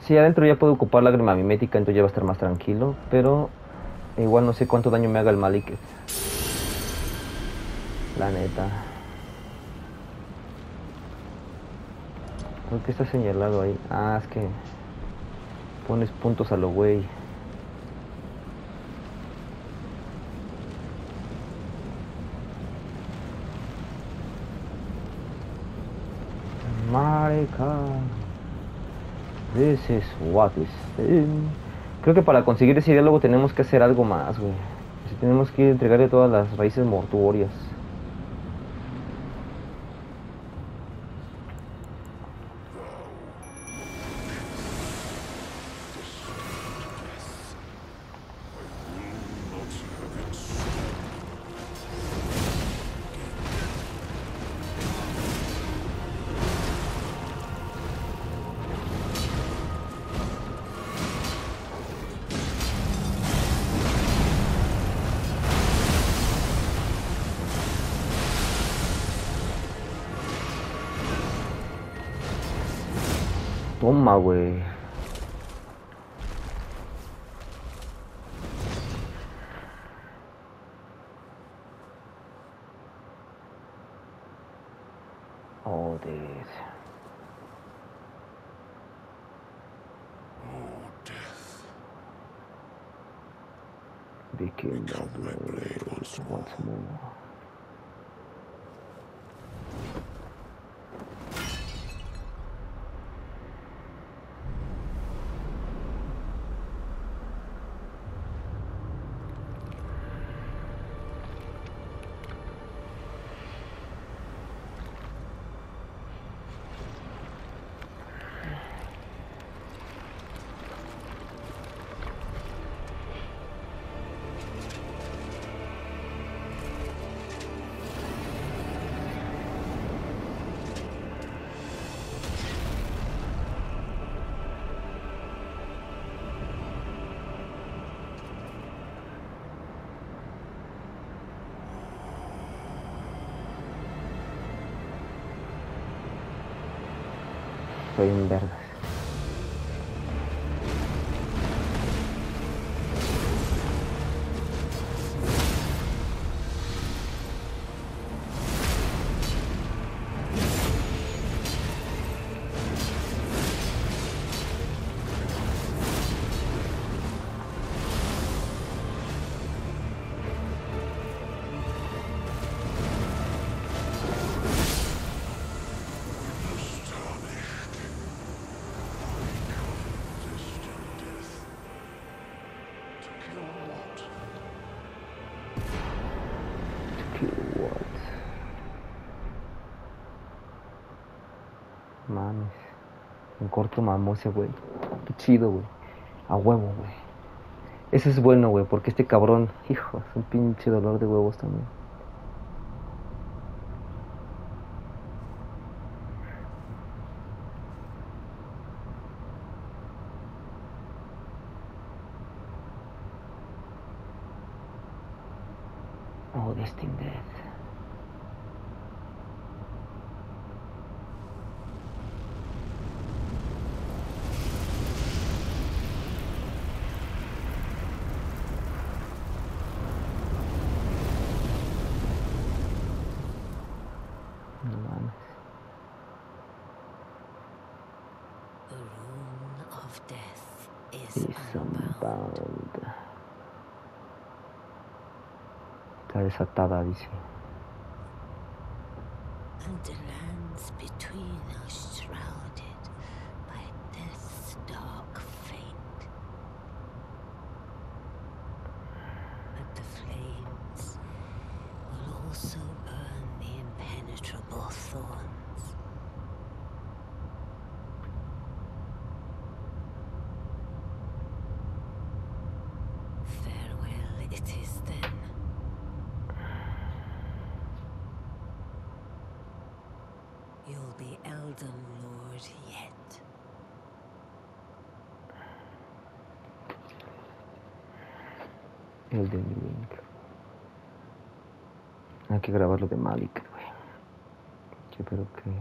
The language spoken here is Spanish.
Sí, adentro ya puedo ocupar lágrima mimética, entonces ya va a estar más tranquilo, pero igual no sé cuánto daño me haga el Malik, la neta. ¿Por qué está señalado ahí? Ah, es que pones puntos a lo güey. Marica, this is what is in. Creo que para conseguir ese diálogo tenemos que hacer algo más, güey. Así tenemos que entregarle todas las raíces mortuorias. Toma, güey. Joder. Became of blade once more. Estoy en vergas. What? Mames. En corto mamó ese güey. Qué chido, güey. A huevo, güey. Eso es bueno, güey, porque este cabrón, hijo, es un pinche dolor de huevos también. Oh, Destined Death. No mames. The rune of death is Is unbound. unbound. Está desatada, dice. And the lands between are shrouded by death's dark fate. But the flames will also burn the impenetrable thorns. Farewell it is then. You'll be Elden Lord yet. Elden Ring. Hay que grabar lo de Malik, güey. Yo creo que